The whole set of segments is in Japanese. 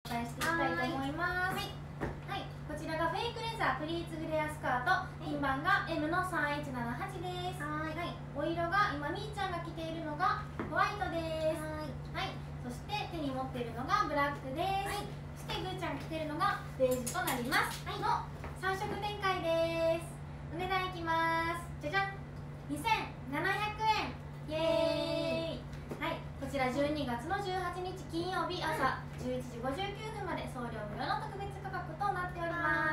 伝えしていきたいと思います。はい、こちらがフェイクレザープリーツフレアスカート、品番が M の3178です。はい、お色が今みーちゃんが着ているのがホワイトです。はい、そして手に持っているのがブラックです。そしてぐーちゃんが着ているのがベージュとなります。の3色展開です。お値段いきます。じゃじゃん、2700円。イエーイ。はい、こちら12月の18日金曜日朝11時59分まで送料無料の特別価格となっております。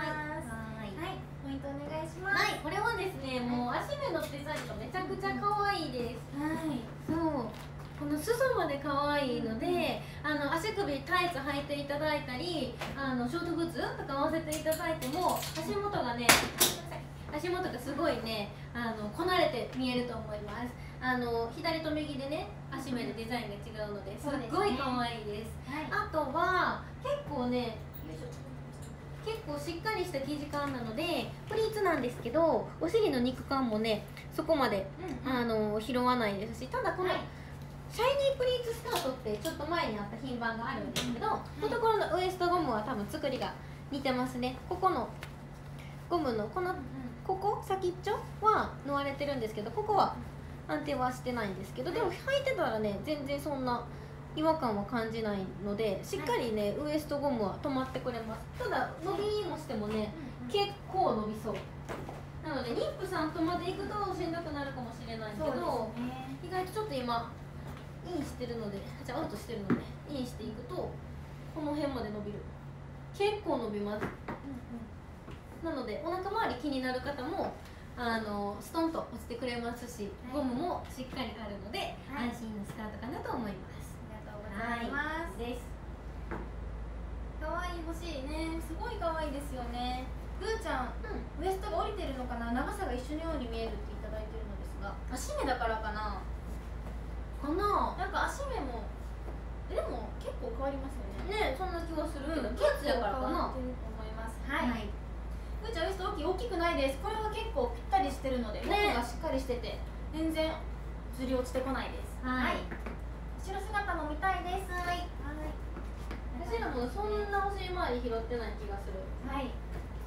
はい、ポイントお願いします。 はい、これはですね、もう足目のデザインがめちゃくちゃ可愛いです。はい、そう。この裾まで可愛いので、足首タイツ履いていただいたり、ショートブーツとか合わせていただいても足元がね、足元がすごいね、こなれて見えると思います。左と右でね、足目でデザインが違うので、すっごい可愛いです。あとは結構ね、結構しっかりした生地感なのでプリーツなんですけど、お尻の肉感もねそこまで、拾わないですし、ただこの、シャイニープリーツスカートってちょっと前にあった品番があるんですけど、のところのウエストゴムは多分作りが似てますね。ここのゴムのここ先っちょは縫われてるんですけど、ここは安定はしてないんですけど、でも履いてたらね全然そんな違和感は感じないので、しっかりね、ウエストゴムは止まってくれます。ただ伸びもしてもね、結構伸びそうなので、妊婦さんとまで行くとしんどくなるかもしれないけど、意外とちょっと今インしてるので、じゃあアウトしてるのでインしていくとこの辺まで伸びる。結構伸びます。なのでお腹周り気になる方もストンと落ちてくれますし、ゴムもしっかりあるので、安心のスカートかなと思います。 ありがとうございます。です。可愛い、欲しいね。すごい可愛いですよね。ぐーちゃん、ウエストが降りてるのかな、長さが一緒のように見えるっていただいてるのですが、足目だからかな。なんか足目もでも結構変わりますよね。 ね、そんな気はするけど、キッズやからかな。 と思います。はい。ぐーちゃんウエスト大きくないです。これは結構ぴったりしてるので、ね、がしっかりしてて全然ずり落ちてこないです。はい。後ろ姿も見たいです。はい。 私らもそんなお尻周り拾ってない気がする。はい。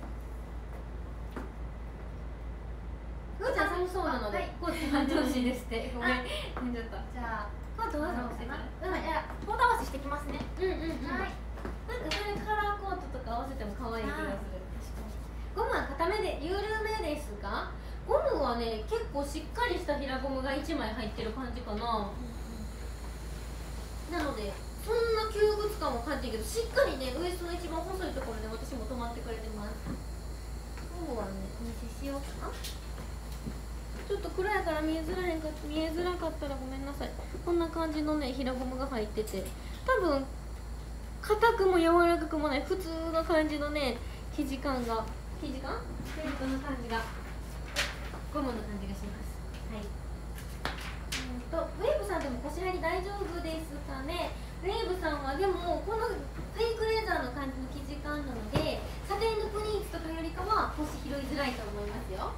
ぐーちゃん寒そうなので、コート履いてほしいですって。ごめん。寝ちゃった。じゃあコート合わせてから。 いや、コート合わせしてきますね。 はい。なんかそれカラーコートとか合わせても可愛い気がする。ゴムは固めで緩めですが、ゴムはね結構しっかりした平ゴムが1枚入ってる感じかな。なのでそんな窮屈感も感じるけど、しっかりねウエストの一番細いところで私も止まってくれてます。ゴムはね、お見せしようかな。ちょっと暗いから見えづらかったらごめんなさい。こんな感じのね平ゴムが入ってて、多分硬くも柔らかくもない普通の感じのね生地感フェイクの感じが、ゴムの感じがします。はい。ウェーブさんでも腰張り大丈夫ですかね。ウェーブさんはでもこのフェイクレザーの感じの生地感なので、サテンのプリーツとかよりかは腰拾いづらいと思いますよ。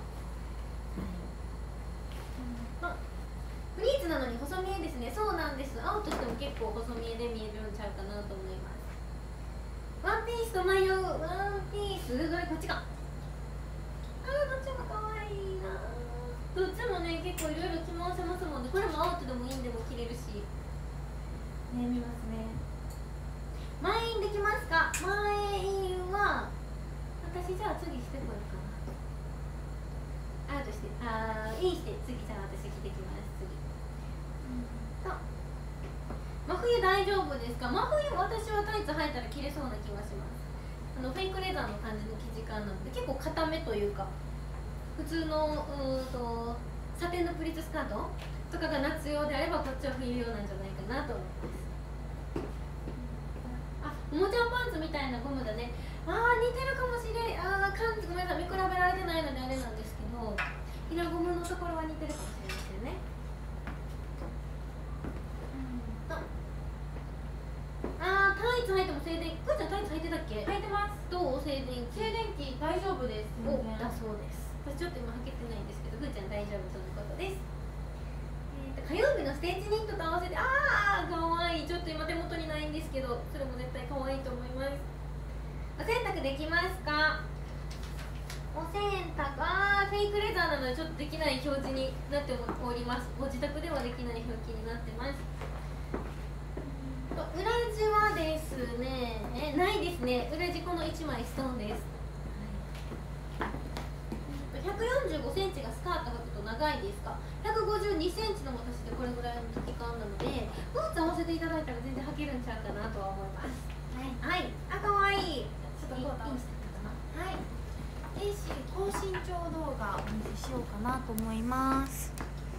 プリーツなのに細見えですね。そうなんです。青としても結構細見えで見えるんちゃうかなと思います。ワンピースと迷う。ワンピースどれ、こっちか。どっちも可愛いな。どっちもね結構いろいろ着回せますもんね。これもアウトでもインでも着れるしね、見ますね。前インできますか。前インは私、じゃあ次してこようかな。アウトしてインして、次じゃあ私着てきます。次真冬大丈夫ですか。真冬私はタイツ履いたら着れそうな気がします。フェイクレザーの感じの生地感なので結構固めというか、普通のサテンのプリーツスカートとかが夏用であれば、こっちは冬用なんじゃないかなと思います。おもちゃパンツみたいなゴムだね。似てるかもしれん。ごめんなさい、見比べられてないのであれなんですけど、平ゴムのところは似てるかもしれませんね。タイツ履いても静電気。ぐーちゃんタイツ履いてたっけ。 履いてます。 どう、静電気大丈夫です。 だそうです。私ちょっと今履けてないんですけど、ぐーちゃん大丈夫とのことです。火曜日のステージニットと合わせて、かわいい。ちょっと今手元にないんですけど、それも絶対かわいいと思います。 濯できますか？お洗濯、フェイクレザーなのでちょっとできない表示になっております。ご自宅ではできない表記になってます。裏地はですね、ないですね。裏地この1枚ストーンです。145センチがスカート履くと長いですか？152センチの私でこれぐらいの丈感なので、ブーツ合わせていただいたら全然履けるんちゃうかなとは思います。はい、かわいい。 ちょっとコート合わせていたかな。はい。高身長動画お見せしようかなと思います。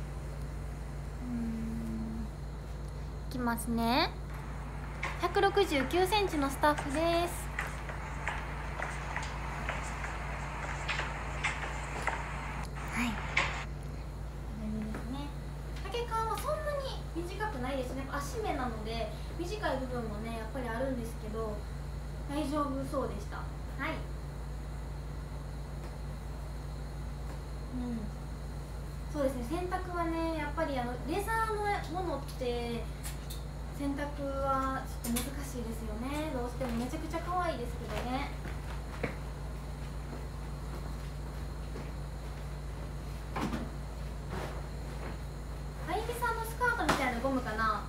いきますね。169センチのスタッフです。はい。これですね。丈感はそんなに短くないですね。足目なので短い部分もねやっぱりあるんですけど大丈夫そうでした。はい。そうですね、洗濯はねやっぱりレザーのものって洗濯はちょっと難しいですよね。どうしてもめちゃくちゃ可愛いですけどね。あゆみさんのスカートみたいなゴムかな。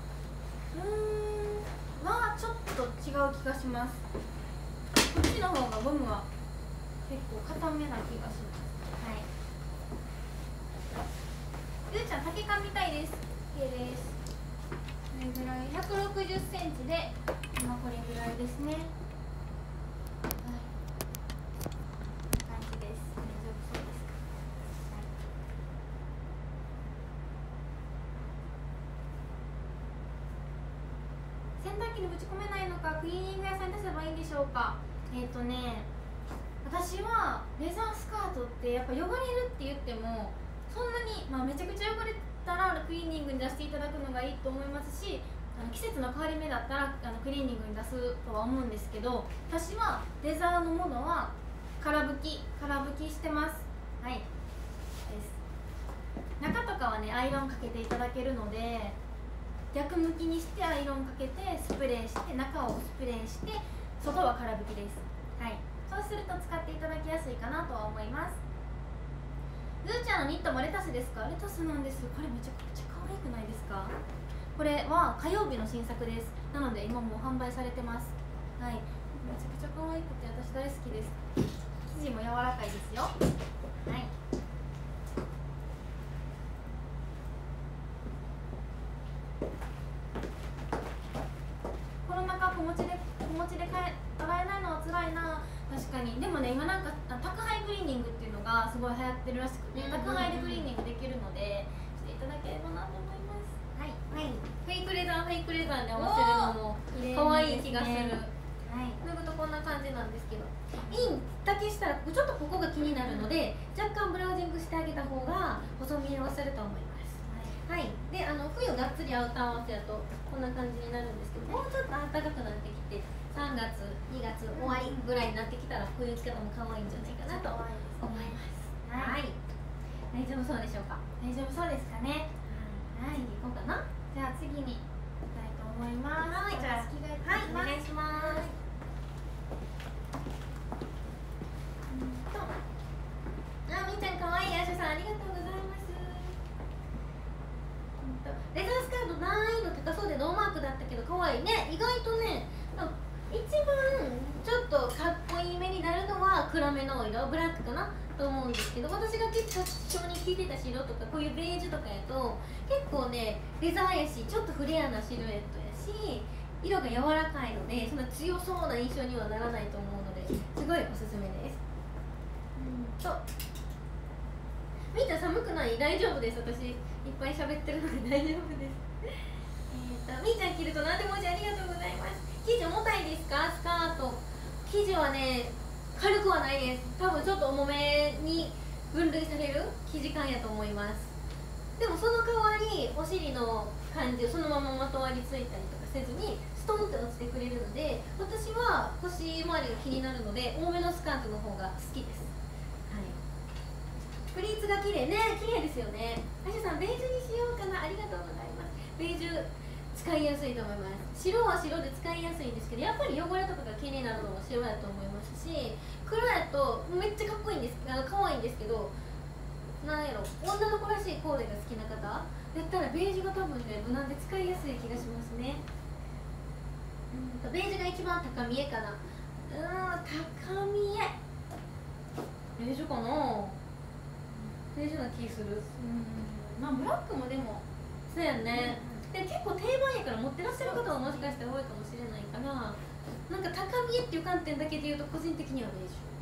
はちょっと違う気がします。こっちの方がゴムは結構硬めな気がします。はい。ゆうちゃん、丈感みたいです。OK です。これぐらい、160センチで、今これぐらいですね。はい。こんな感じです。大丈夫そうですか。はい。洗濯機にぶち込めないのか、クリーニング屋さんに出せばいいんでしょうか。私はレザースカートってやっぱ汚れるって言ってもそんなに、めちゃくちゃ汚れたらクリーニングに出していただくのがいいと思いますし、季節の変わり目だったらクリーニングに出すとは思うんですけど、私はレザーのものは空拭きしてます。はいです。中とかはねアイロンかけていただけるので、逆向きにしてアイロンかけてスプレーして中をスプレーして外は空拭きです。はい。そうすると使っていただきやすいかなとは思います。ルーちゃんのニットもレタスですか？レタスなんです。これめちゃくちゃ可愛くないですか？これは火曜日の新作です。なので今もう販売されてます。はい。めちゃくちゃ可愛くて私大好きです。生地も柔らかいですよ。はい。コロナ禍子持ちで洗えないのは辛いな。確かに。でもね今なんか宅配クリーニングっていうのがすごい流行ってるらしくて、宅配でクリーニングできるのでしていただければなと思います。はい、はい、 フェイクレザーで合わせるのも可愛い気がする。はい、脱ぐとこんな感じなんですけど、インだけしたらちょっとここが気になるので若干ブラウジングしてあげた方が細見えはすると思います。はい、で冬がっつりアウター合わせだとこんな感じになるんですけど、もうちょっと暖かくなってきて3月2月終わりぐらいになってきたら冬着方も可愛いんじゃないかなと思います。はい、大丈夫そうでしょうか？ 大丈夫そうですかね。 はい、次行こうかな。 じゃあ次にいきたいと思います。 はい、じゃあ着替えてはい、お願いします。みーちゃん可愛い。アシュさんありがとうございます。レザースカート難易度高そうでノーマークだったけど可愛いね。意外とね、一番ちょっとかっこいい目になるのは暗めの色、ブラックかなと思うんですけど、私が結構性に効いてた白とかこういうベージュとかやと結構ねレザーやしちょっとフレアなシルエットやし色が柔らかいのでそんな強そうな印象にはならないと思うのですごいおすすめです。みーちゃん寒くない？大丈夫です。私いっぱい喋ってるので大丈夫です。みーちゃん着ると何でもおじありがとうございます。生地重たいですか？スカート生地はね軽くはないです。多分ちょっと重めに分類される生地感やと思います。でもその代わりお尻の感じをそのまままとわりついたりとかせずにストンって落ちてくれるので、私は腰周りが気になるので多めのスカートの方が好きです。はい、プリーツが綺麗ね。綺麗ですよね。アシュさんベージュにしようかな。ありがとうございます。ベージュ使いやすいと思います。白は白で使いやすいんですけど、やっぱり汚れとかが気になるのも白白やと思いますし、黒やとめっちゃかっこいいんです、可愛いんですけど、なんやろ、女の子らしいコーデが好きな方だったらベージュが多分ね無難で使いやすい気がしますね。ベージュが一番高見えかな。高見えベージュかな。ベージュな気する。 まあブラックもでもそうやね、で結構定番やから持ってらっしゃる方はもしかしたら多いかもしれないから、なんか高見えっていう観点だけで言うと個人的にはベージュ。